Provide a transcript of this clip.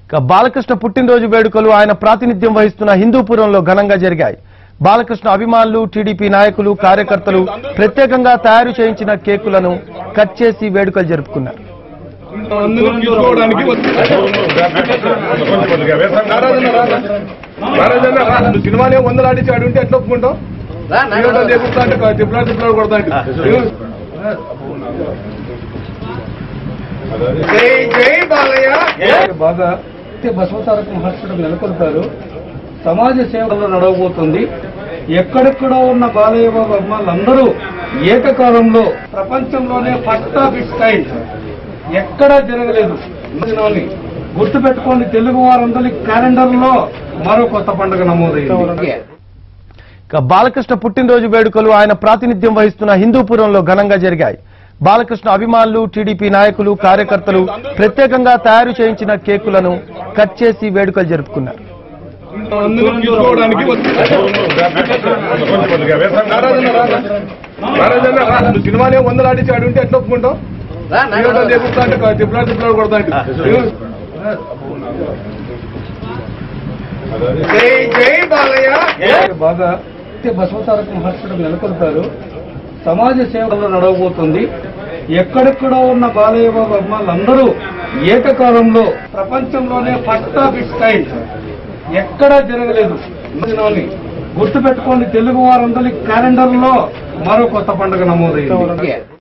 బాలకృష్ణ పుట్టినరోజు వేడుకలు ఆయన ప్రాతినిధ్యం వహిస్తున్న హిందూపురంలో ఘనంగా జరిగాయి. బాలకృష్ణ అభిమానులు, టీడీపీ నాయకులు, కార్యకర్తలు ప్రత్యేకంగా తయారు చేయించిన కేకులను కట్ చేసి వేడుకలు జరుపుకున్నారు. సినిమానే వందలాడించాడు ఉంటే ఎట్లా ఒప్పుకుంటాం? తిప్పులాడు కొడతాండి. బాగా బసవతారకం హాస్పిటల్ నెలకొల్పారు. సమాజ సేవలో నడవబోతుంది. ఎక్కడెక్కడో ఉన్న బాలయ్య బాబు అభిమానులందరూ ఏకకాలంలో ప్రపంచంలోనే ఫస్ట్ ఆఫ్ ఇట్స్ కైండ్ ఎక్కడా జరగలేదు. గుర్తు పెట్టుకోండి, తెలుగు వారందరి క్యాలెండర్ లో మరో కొత్త పండుగ నమోదైంది. బాలకృష్ణ పుట్టినరోజు వేడుకలు ఆయన ప్రాతినిధ్యం వహిస్తున్న హిందూపురంలో ఘనంగా జరిగాయి. బాలకృష్ణ అభిమానులు, టీడీపీ నాయకులు, కార్యకర్తలు ప్రత్యేకంగా తయారు చేయించిన కేకులను కట్ చేసి వేడుకలు జరుపుకున్నారు. సినిమానే వందలాడించాడు ఉంటే ఎట్లా ఒప్పుకుంటాం? తిప్పులాడు కొడతాండి. బాగా బసవతారకం హాస్పిటల్ నెలకొల్పారు. సమాజ సేవలో నడవబోతుంది. ఎక్కడెక్కడో ఉన్న బాలయ్య బాబు అభిమానులందరూ ఏకకాలంలో ప్రపంచంలోనే ఫస్ట్ ఆఫ్ ఇట్స్ కైండ్ ఎక్కడా జరగలేదు. గుర్తు పెట్టుకోండి, తెలుగు వారందరి క్యాలెండర్ లో మరో కొత్త పండుగ నమోదైంది.